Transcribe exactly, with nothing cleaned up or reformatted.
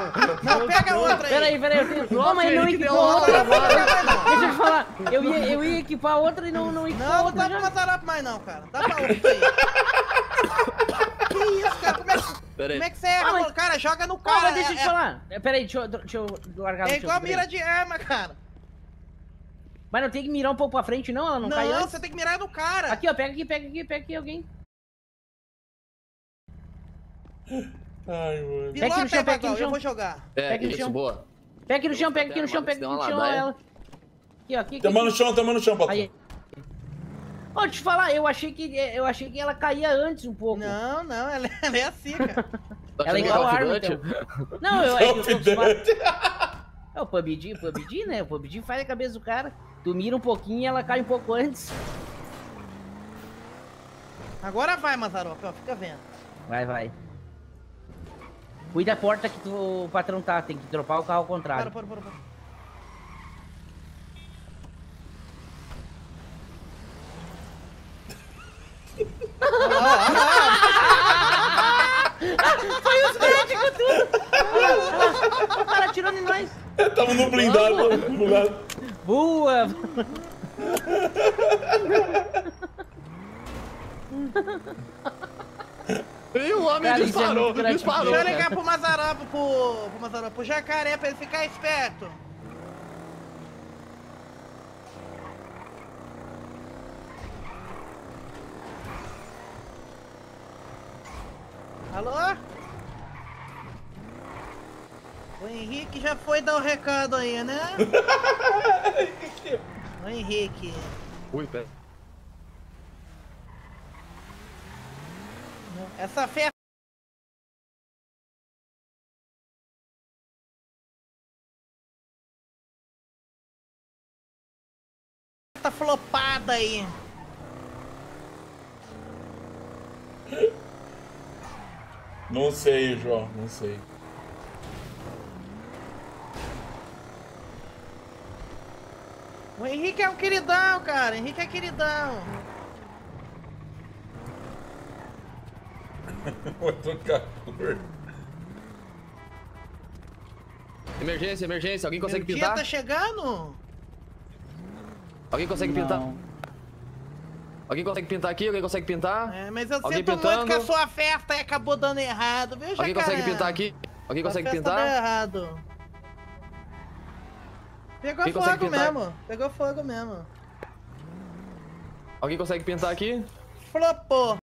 Não, pega outra aí. Peraí, peraí, eu tenho... Não, mas não equipou outra. Deixa eu te falar, eu ia, eu ia equipar outra e não, não equipou Não, não outra dá pra Mazarop mais não, cara. Dá pra outra aí. Que isso, cara? Como é, como é que você erra, Ah, mas... mano? Cara, joga no Não, cara. mas deixa eu é, te falar. Peraí, deixa eu, deixa eu largar É no igual chão, mira peraí. de arma, cara. Mas não tem que mirar um pouco pra frente, não? Ela não, Não, cai antes? você tem que mirar no cara. Aqui, ó, pega aqui, pega aqui, pega aqui alguém. Ai, mano. Pega aqui no chão, pega aqui no eu chão. vou jogar. É, Pega aqui no isso, chão. boa. Pega aqui no chão, pega aqui no chão, pega aqui no chão, ela. Aqui, ó, aqui, aqui. Tamo no chão, tamo no chão, patrão. Aí. Ó, deixa eu te falar, eu achei que eu achei que ela caía antes um pouco. Não, não, ela, ela é assim, cara. Ela é igual a arma, então. Não, eu é que eu tô acostumado. É o P U B G, o P U B G, né? O P U B G faz a cabeça do cara. Tu mira um pouquinho e ela cai um pouco antes. Agora vai, Mazarop, ó, fica vendo. Vai, vai. Cuida da porta que tu, o patrão tá, tem que dropar o carro ao contrário. Para, para, para, para. Foi os médicos tudo! Olha lá, olha lá, o cara atirando em nós! Tamo no blindado, do lado. Boa! E o homem Cara, disparou, isso é muito disparou. Deixa eu ligar pro Mazarop, pro, pro Mazarop, pro Jacaré, pra ele ficar esperto. Alô? O Henrique já foi dar o recado aí, né? O Henrique. Ui, pera. Essa festa tá flopada aí. Não sei, João, não sei. O Henrique é um queridão, cara. O Henrique é queridão. Vou tocar cor. Emergência, emergência. Alguém consegue Meu dia pintar? tá chegando? Alguém consegue Não. pintar? Alguém consegue pintar aqui? Alguém consegue pintar? É, mas eu Alguém sinto pintando? muito que a sua festa aí acabou dando errado, viu, Jacaré? Alguém consegue pintar aqui? Alguém consegue a festa pintar? deu errado. Pegou Quem consegue fogo pintar? mesmo. Pegou fogo mesmo. Alguém consegue pintar aqui? Flopou.